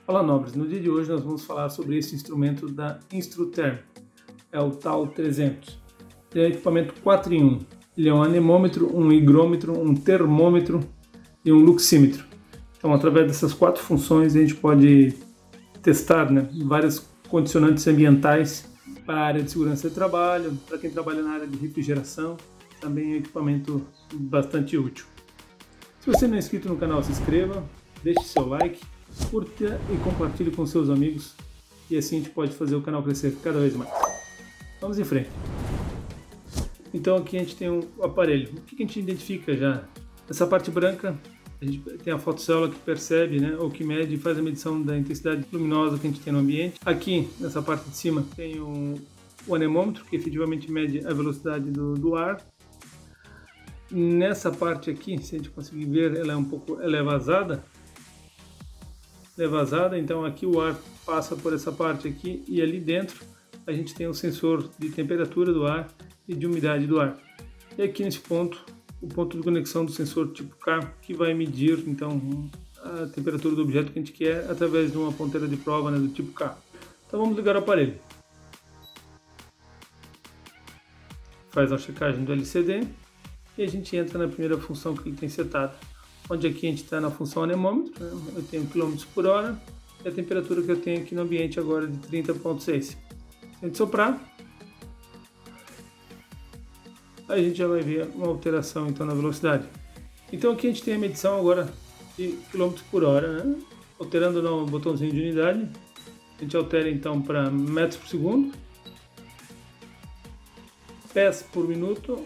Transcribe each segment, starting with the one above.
Olá, nobres! No dia de hoje nós vamos falar sobre esse instrumento da Instrutherm, é o TAL 300. Ele é um equipamento 4 em 1. Ele é um anemômetro, um higrômetro, um termômetro e um luxímetro. Então, através dessas 4 funções, a gente pode testar várias condicionantes ambientais para a área de segurança de trabalho, para quem trabalha na área de refrigeração. Também é um equipamento bastante útil. Se você não é inscrito no canal, se inscreva, deixe seu like, curta e compartilhe com seus amigos, e assim a gente pode fazer o canal crescer cada vez mais. Vamos em frente. Então aqui a gente tem um aparelho. O que a gente identifica já? Essa parte branca, a gente tem a fotocélula que percebe, ou que mede e faz a medição da intensidade luminosa que a gente tem no ambiente. Aqui, nessa parte de cima, tem o anemômetro, que efetivamente mede a velocidade do ar. Nessa parte aqui, se a gente conseguir ver, ela é vazada. Então aqui o ar passa por essa parte aqui e ali dentro a gente tem um sensor de temperatura do ar e de umidade do ar. E aqui nesse ponto, o ponto de conexão do sensor tipo K, que vai medir então a temperatura do objeto que a gente quer através de uma ponteira de prova do tipo K. Então vamos ligar o aparelho. Faz a checagem do LCD e a gente entra na primeira função que ele tem setado. Onde aqui a gente está na função anemômetro, eu tenho km por hora, e a temperatura que eu tenho aqui no ambiente agora é de 30,6. Se a gente soprar, aí a gente já vai ver uma alteração então na velocidade. Então aqui a gente tem a medição agora de km por hora, alterando no botãozinho de unidade, a gente altera então para metros por segundo, pés por minuto,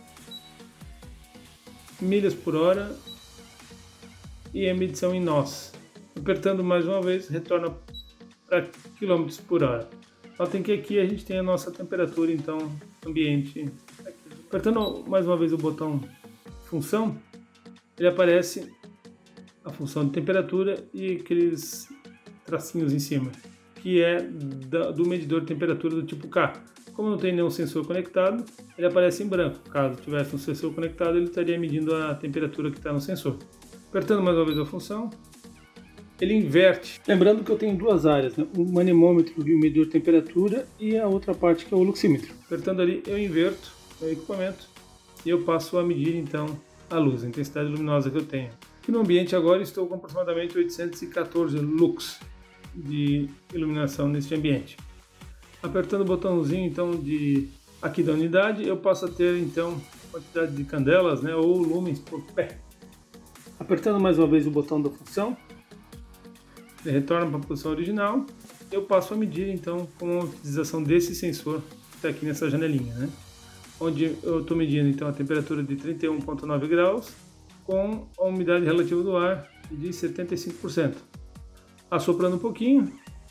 milhas por hora, e a medição em nós. Apertando mais uma vez, retorna para km por hora. Notem que aqui a gente tem a nossa temperatura, então, ambiente. Aqui. Apertando mais uma vez o botão função, ele aparece a função de temperatura e aqueles tracinhos em cima, que é do medidor de temperatura do tipo K. Como não tem nenhum sensor conectado, ele aparece em branco. Caso tivesse um sensor conectado, ele estaria medindo a temperatura que está no sensor. Apertando mais uma vez a função, ele inverte. Lembrando que eu tenho duas áreas, um anemômetro e um medidor de temperatura e a outra parte que é o luxímetro. Apertando ali, eu inverto o equipamento e eu passo a medir então a luz, a intensidade luminosa que eu tenho. Aqui no ambiente agora estou com aproximadamente 814 lux de iluminação neste ambiente. Apertando o botãozinho então aqui da unidade, eu passo a ter então quantidade de candelas ou lumens por pé. Apertando mais uma vez o botão da função, ele retorna para a posição original. Eu passo a medir então com a utilização desse sensor que está aqui nessa janelinha, onde eu estou medindo então a temperatura de 31,9 graus com a umidade relativa do ar de 75%. Assoprando um pouquinho,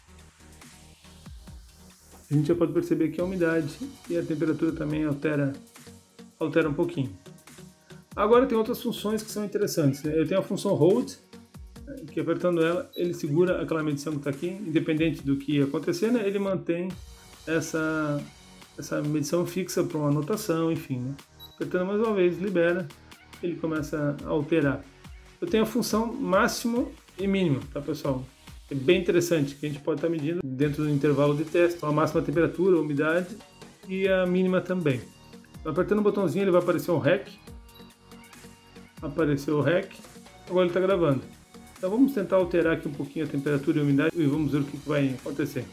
a gente já pode perceber que a umidade e a temperatura também altera um pouquinho. Agora tem outras funções que são interessantes. Eu tenho a função Hold, que apertando ela, ele segura aquela medição que está aqui, independente do que acontecer, ele mantém essa medição fixa para uma anotação, enfim. Apertando mais uma vez, libera, ele começa a alterar. Eu tenho a função máximo e mínimo, tá pessoal? É bem interessante, que a gente pode estar medindo dentro do intervalo de teste, a máxima temperatura, a umidade e a mínima também. Então, apertando o botãozinho ele vai aparecer um REC. Apareceu o REC, agora ele está gravando. Então vamos tentar alterar aqui um pouquinho a temperatura e a umidade e vamos ver o que vai acontecer.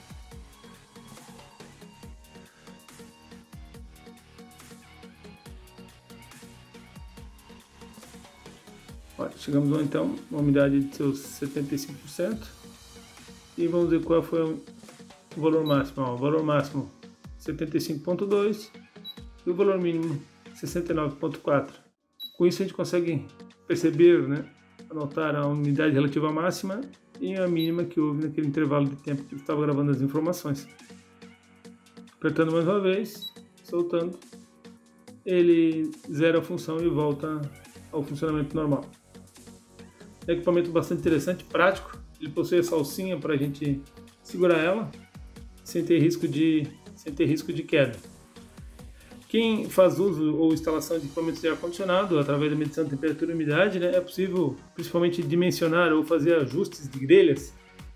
Olha, chegamos então a uma umidade de seus 75% e vamos ver qual foi o valor máximo. O valor máximo 75,2 e o valor mínimo 69,4. Com isso a gente consegue perceber, anotar a umidade relativa máxima e a mínima que houve naquele intervalo de tempo que estava gravando as informações. Apertando mais uma vez, soltando, ele zera a função e volta ao funcionamento normal. É um equipamento bastante interessante, prático. Ele possui essa alcinha para a gente segurar ela sem ter risco de queda. Quem faz uso ou instalação de equipamentos de ar-condicionado através da medição de temperatura e umidade, é possível principalmente dimensionar ou fazer ajustes de grelhas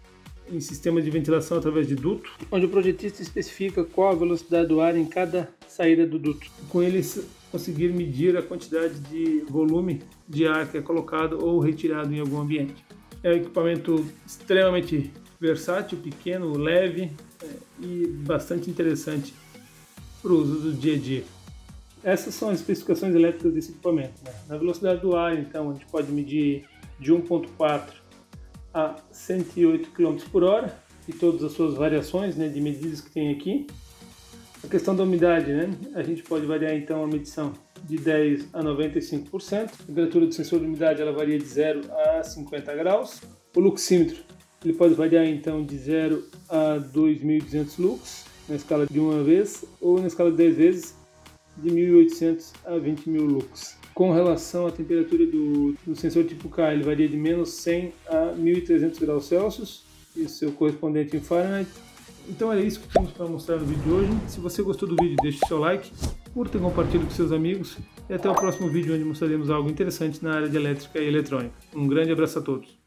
em sistema de ventilação através de duto, onde o projetista especifica qual a velocidade do ar em cada saída do duto. Com eles conseguir medir a quantidade de volume de ar que é colocado ou retirado em algum ambiente. É um equipamento extremamente versátil, pequeno, leve e bastante interessante para o uso do dia a dia. Essas são as especificações elétricas desse equipamento. Na velocidade do ar, então, a gente pode medir de 1.4 a 108 km por hora e todas as suas variações, de medidas que tem aqui. A questão da umidade, a gente pode variar então a medição de 10 a 95%. A temperatura do sensor de umidade ela varia de 0 a 50 graus. O luxímetro ele pode variar então de 0 a 2.200 lux na escala de uma vez ou na escala de 10 vezes de 1.800 a 20.000 lux. Com relação à temperatura do sensor tipo K, ele varia de menos 100 a 1.300 graus Celsius, e seu correspondente em Fahrenheit. Então é isso que temos para mostrar no vídeo de hoje. Se você gostou do vídeo, deixe seu like, curta e compartilhe com seus amigos, e até o próximo vídeo onde mostraremos algo interessante na área de elétrica e eletrônica. Um grande abraço a todos!